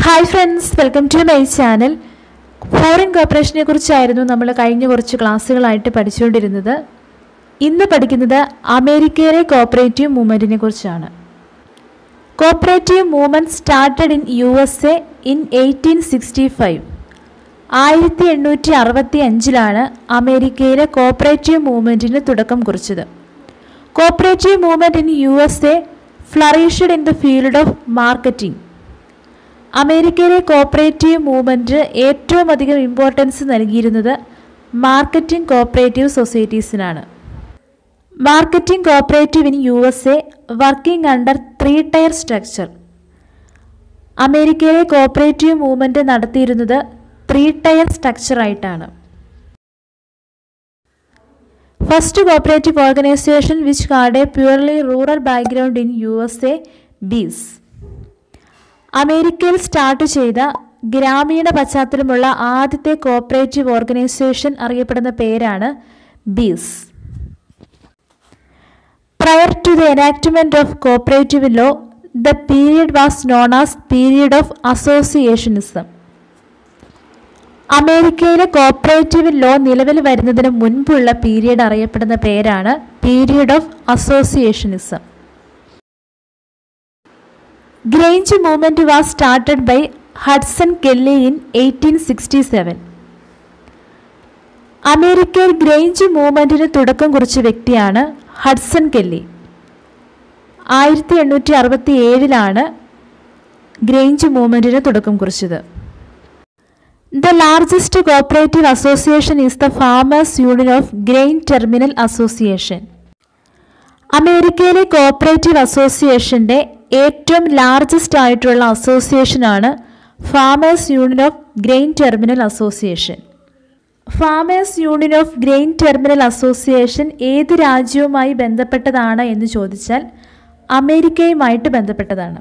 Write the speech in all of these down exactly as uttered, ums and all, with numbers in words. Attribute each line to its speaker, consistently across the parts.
Speaker 1: Hi friends, welcome to my channel. Foreign കോർപ്പറേഷനെ കുറിച്ചായിരുന്നു നമ്മൾ കഴിഞ്ഞ കുറച്ച് ക്ലാസ്സുകളായിട്ട് പഠിച്ചുകൊണ്ടിരുന്നത്. ഇന്ന് പഠിക്കുന്നത് അമേരിക്കയിലെ കോപ്പറേറ്റീവ് മൂവ്മെൻറ്റിനെ കുറിച്ചാണ്. Cooperative movement started in U S A in eighteen sixty five. ആയിരത്തി എണ്ണൂറ്റി അറുപത്തി അഞ്ചിലാണ് അമേരിക്കയിലെ കോപ്പറേറ്റീവ് മൂവ്മെൻറ്റിന് തുടക്കം കുറിച്ചത്. Cooperative movement in U S A flourished in the field of marketing. അമേരിക്കയിലെ കോപ്പറേറ്റീവ് മൂവ്മെൻറ്റ് ഏറ്റവും അധികം ഇമ്പോർട്ടൻസ് നൽകിയിരുന്നത് മാർക്കറ്റിംഗ് കോപ്പറേറ്റീവ് സൊസൈറ്റീസിനാണ്. Marketing cooperative in U S A working under three tier structure. അമേരിക്കയിലെ കോപ്പറേറ്റീവ് മൂവ്മെൻറ്റ് നടത്തിയിരുന്നത് ത്രീ ടയർ സ്ട്രക്ചറായിട്ടാണ്. First cooperative organisation which had A purely rural background in U S A bees. അമേരിക്കയിൽ start ചെയ്ത ഗ്രാമീണ പശ്ചാത്തലമുള്ള ആദ്യത്തെ cooperative organisation അറിയപ്പെടുന്ന പേരാണ് bees. Prior to the enactment of cooperative law, the period was known as period of associationism. അമേരിക്കയിലെ cooperative law നിലവിൽ വരുന്നതിന് മുൻപുള്ള പീരിയഡ് അറിയപ്പെടുന്ന പേരാണ് period of associationism. Grange movement was started by Hudson Kelley in eighteen sixty seven. അമേരിക്കയിൽ grange മൂവ്മെൻറ്റിന് തുടക്കം കുറിച്ച വ്യക്തിയാണ് ഹഡ്സൺ കെല്ലി. ആയിരത്തി എണ്ണൂറ്റി അറുപത്തി ഏഴിലാണ് ഗ്രേഞ്ച് മൂവ്മെൻറ്റിന് തുടക്കം കുറിച്ചത്. The largest cooperative association is the farmers union of grain terminal association. അമേരിക്കയിലെ കോപ്പറേറ്റീവ് അസോസിയേഷൻ്റെ ഏറ്റവും ലാർജസ്റ്റ് ആയിട്ടുള്ള അസോസിയേഷനാണ് farmers union of grain terminal association. Farmers union of grain terminal association ഏത് രാജ്യവുമായി ബന്ധപ്പെട്ടതാണ് എന്ന് ചോദിച്ചാൽ അമേരിക്കയുമായിട്ട് ബന്ധപ്പെട്ടതാണ്.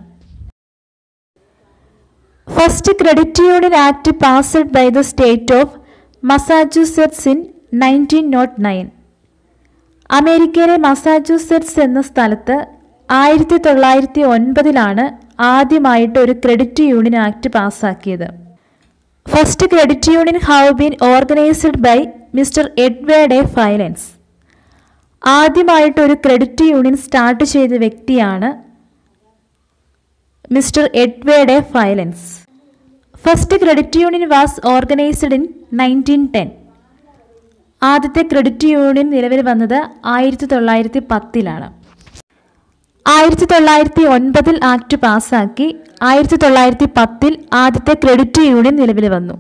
Speaker 1: First credit union act passed by the state of Massachusetts in nineteen nought nine. അമേരിക്കയിലെ മസാച്യുസെറ്റ്സ് എന്ന സ്ഥലത്ത് ആയിരത്തി തൊള്ളായിരത്തി ഒൻപതിലാണ് ആദ്യമായിട്ട് ഒരു ക്രെഡിറ്റ് യൂണിയൻ ആക്ട് പാസ്സാക്കിയത്. First credit union have been organised by mister Edward A Filene. ആദ്യമായിട്ട് ഒരു ക്രെഡിറ്റ് യൂണിയൻ സ്റ്റാർട്ട് ചെയ്ത വ്യക്തിയാണ് mister Edward A Filene. First credit union was organised in nineteen ten. ആദ്യത്തെ ക്രെഡിറ്റ് യൂണിയൻ നിലവിൽ വന്നത് ആയിരത്തി തൊള്ളായിരത്തി പത്തിലാണ്. ആയിരത്തി തൊള്ളായിരത്തി ഒൻപതിൽ ആക്ട് പാസ്സാക്കി ആയിരത്തി തൊള്ളായിരത്തി പത്തിൽ ആദ്യത്തെ ക്രെഡിറ്റ് യൂണിയൻ നിലവിൽ വന്നു.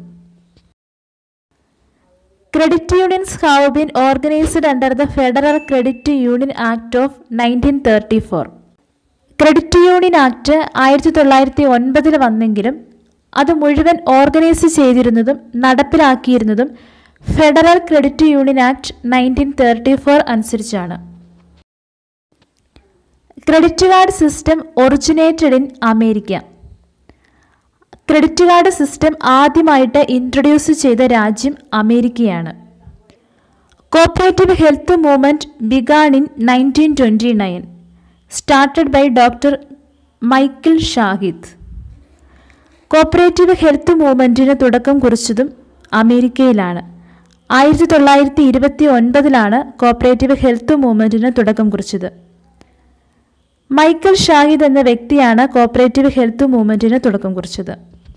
Speaker 1: Credit unions have been organised under the federal credit union act of nineteen thirty four. Credit union act ആയിരത്തി തൊള്ളായിരത്തി ഒൻപതിൽ വന്നെങ്കിലും അത് മുഴുവൻ ഓർഗനൈസ് ചെയ്തിരുന്നതും നടപ്പിലാക്കിയിരുന്നതും federal credit union act nineteen thirty four അനുസരിച്ചാണ്. Credit card system originated in America. Credit card system ആദ്യമായിട്ട് ഇൻട്രൊഡ്യൂസ് ചെയ്ത രാജ്യം അമേരിക്കയാണ്. Cooperative health movement began in nineteen twenty nine, started by doctor Michael Shadid. Cooperative health മൂവ്മെൻറ്റിന് തുടക്കം കുറിച്ചതും അമേരിക്കയിലാണ്. ആയിരത്തി തൊള്ളായിരത്തി ഇരുപത്തി ഒൻപതിലാണ് കോപ്പറേറ്റീവ് ഹെൽത്ത് മൂവ്മെൻറ്റിന് തുടക്കം കുറിച്ചത്. മൈക്കിൾ ഷാഹിദ് എന്ന വ്യക്തിയാണ് കോപ്പറേറ്റീവ് ഹെൽത്ത് മൂവ്മെൻറ്റിന് തുടക്കം കുറിച്ചത്.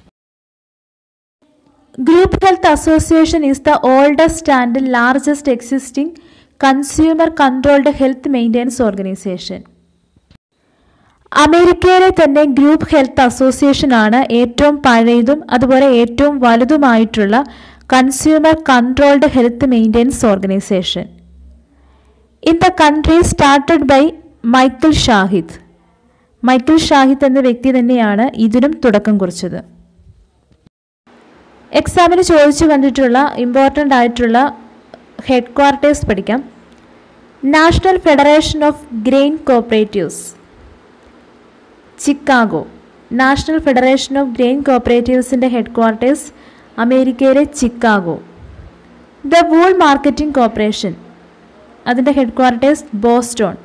Speaker 1: Group health association is the oldest and largest existing consumer controlled health maintenance organisation. അമേരിക്കയിലെ തന്നെ ഗ്രൂപ്പ് ഹെൽത്ത് അസോസിയേഷനാണ് ഏറ്റവും പഴയതും അതുപോലെ ഏറ്റവും വലുതുമായിട്ടുള്ള consumer controlled health maintenance organisation. In the country started by Michael Shadid. Michael Shadid എന്ന വ്യക്തി തന്നെയാണ് ഇതിനും തുടക്കം കുറിച്ചത്. എക്സാമിന് ചോദിച്ചു കണ്ടിട്ടുള്ള ഇമ്പോർട്ടൻ്റ് ആയിട്ടുള്ള ഹെഡ് ക്വാർട്ടേഴ്സ് പഠിക്കാം. National federation of grain cooperatives, Chicago. National federation of grain കോപ്പറേറ്റീവ്സിൻ്റെ ഹെഡ് ക്വാർട്ടേഴ്സ് അമേരിക്കയിലെ Chicago. The wool marketing corporation, അതിൻ്റെ headquarters Boston.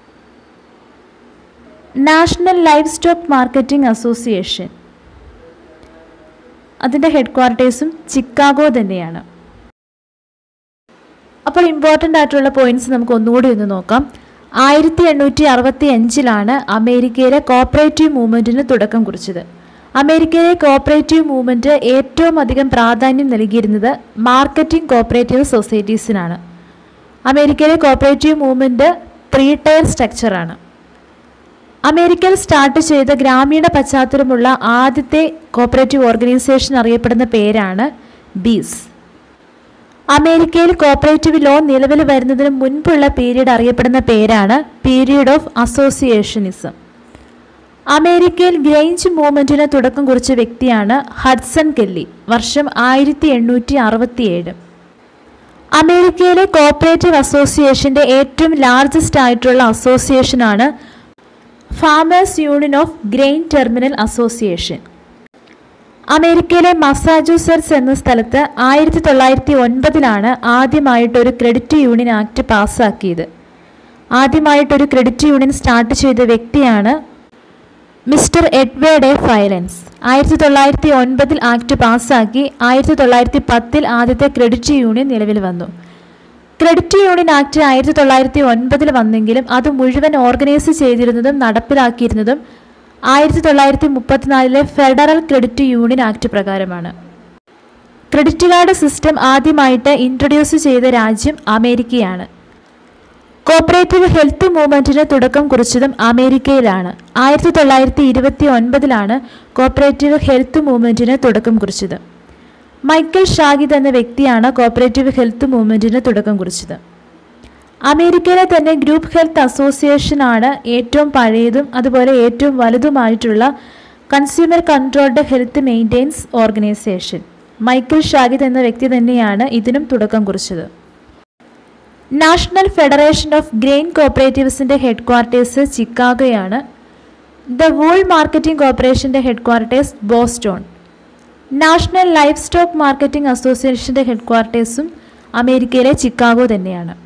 Speaker 1: National livestock marketing association, അതിൻ്റെ ഹെഡ് ക്വാർട്ടേഴ്സും ചിക്കാഗോ തന്നെയാണ്. അപ്പോൾ ഇമ്പോർട്ടൻ്റ് ആയിട്ടുള്ള പോയിന്റ്സ് നമുക്ക് ഒന്നുകൂടി ഒന്ന് നോക്കാം. ആയിരത്തി എണ്ണൂറ്റി അറുപത്തി അഞ്ചിലാണ് അമേരിക്കയിലെ കോപ്പറേറ്റീവ് മൂവ്മെൻറ്റിന് തുടക്കം കുറിച്ചത്. അമേരിക്കയിലെ കോപ്പറേറ്റീവ് മൂവ്മെൻറ്റ് ഏറ്റവും അധികം പ്രാധാന്യം നൽകിയിരുന്നത് മാർക്കറ്റിംഗ് കോപ്പറേറ്റീവ് സൊസൈറ്റീസിനാണ്. അമേരിക്കയിലെ കോപ്പറേറ്റീവ് മൂവ്മെൻറ്റ് ത്രീ ടയർ സ്ട്രക്ചറാണ്. അമേരിക്കയിൽ സ്റ്റാർട്ട് ചെയ്ത ഗ്രാമീണ പശ്ചാത്തലമുള്ള ആദ്യത്തെ കോപ്പറേറ്റീവ് ഓർഗനൈസേഷൻ അറിയപ്പെടുന്ന പേരാണ് ബീസ്. അമേരിക്കയിൽ കോപ്പറേറ്റീവ് ലോ നിലവിൽ വരുന്നതിന് മുൻപുള്ള പീരീഡ് അറിയപ്പെടുന്ന പേരാണ് പീരീഡ് ഓഫ് അസോസിയേഷനിസം. അമേരിക്കയിൽ ഗ്രൈഞ്ച് മൂവ്മെൻറ്റിന് തുടക്കം കുറിച്ച വ്യക്തിയാണ് ഹഡ്സൺ കെല്ലി. വർഷം ആയിരത്തി എണ്ണൂറ്റി അറുപത്തി ഏഴ്. അമേരിക്കയിലെ കോപ്പറേറ്റീവ് അസോസിയേഷൻ്റെ ഏറ്റവും ലാർജസ്റ്റ് ആയിട്ടുള്ള അസോസിയേഷനാണ് farmers union of grain terminal association. അമേരിക്കയിലെ മസാച്യൂസെറ്റ്സ് എന്ന സ്ഥലത്ത് ആയിരത്തി തൊള്ളായിരത്തി ഒൻപതിലാണ് ആദ്യമായിട്ടൊരു ക്രെഡിറ്റ് യൂണിയൻ ആക്ട് പാസ്സാക്കിയത്. ആദ്യമായിട്ടൊരു ക്രെഡിറ്റ് യൂണിയൻ സ്റ്റാർട്ട് ചെയ്ത വ്യക്തിയാണ് മിസ്റ്റർ എഡ്വേർഡ് എ ഫൈലൻസ്. ആയിരത്തി തൊള്ളായിരത്തി ഒൻപതിൽ ആക്ട് പാസ്സാക്കി ആയിരത്തി തൊള്ളായിരത്തി പത്തിൽ ആദ്യത്തെ ക്രെഡിറ്റ് യൂണിയൻ നിലവിൽ വന്നു. ക്രെഡിറ്റ് യൂണിയൻ ആക്ട് ആയിരത്തി തൊള്ളായിരത്തി ഒൻപതിൽ വന്നെങ്കിലും അത് മുഴുവൻ ഓർഗനൈസ് ചെയ്തിരുന്നതും നടപ്പിലാക്കിയിരുന്നതും ആയിരത്തി തൊള്ളായിരത്തി മുപ്പത്തിനാലിലെ ഫെഡറൽ ക്രെഡിറ്റ് യൂണിയൻ ആക്ട് പ്രകാരമാണ്. ക്രെഡിറ്റ് കാർഡ് സിസ്റ്റം ആദ്യമായിട്ട് ഇൻട്രൊഡ്യൂസ് ചെയ്ത രാജ്യം അമേരിക്കയാണ്. കോപ്പറേറ്റീവ് ഹെൽത്ത് മൂവ്മെൻറ്റിന് തുടക്കം കുറിച്ചതും അമേരിക്കയിലാണ്. ആയിരത്തി തൊള്ളായിരത്തി ഇരുപത്തി ഒൻപതിലാണ് കോപ്പറേറ്റീവ് ഹെൽത്ത് മൂവ്മെൻറ്റിന് തുടക്കം കുറിച്ചത്. മൈക്കൽ ഷാഗിദ് എന്ന വ്യക്തിയാണ് കോപ്പറേറ്റീവ് ഹെൽത്ത് മൂവ്മെൻറ്റിന് തുടക്കം കുറിച്ചത്. അമേരിക്കയിലെ തന്നെ ഗ്രൂപ്പ് ഹെൽത്ത് അസോസിയേഷനാണ് ഏറ്റവും പഴയതും അതുപോലെ ഏറ്റവും വലുതുമായിട്ടുള്ള consumer controlled health maintenance organisation. Michael Shadid എന്ന വ്യക്തി തന്നെയാണ് ഇതിനും തുടക്കം കുറിച്ചത്. നാഷണൽ ഫെഡറേഷൻ ഓഫ് ഗ്രെയിൻ കോപ്പറേറ്റീവ്സിൻ്റെ ഹെഡ് ക്വാർട്ടേഴ്സ് ചിക്കാഗോയാണ്. ദ വൂൾ മാർക്കറ്റിംഗ് കോർപ്പറേഷൻ്റെ headquarters Boston. National livestock marketing അസോസിയേഷൻ്റെ ഹെഡ് ക്വാർട്ടേഴ്സും അമേരിക്കയിലെ ചിക്കാഗോ തന്നെയാണ്.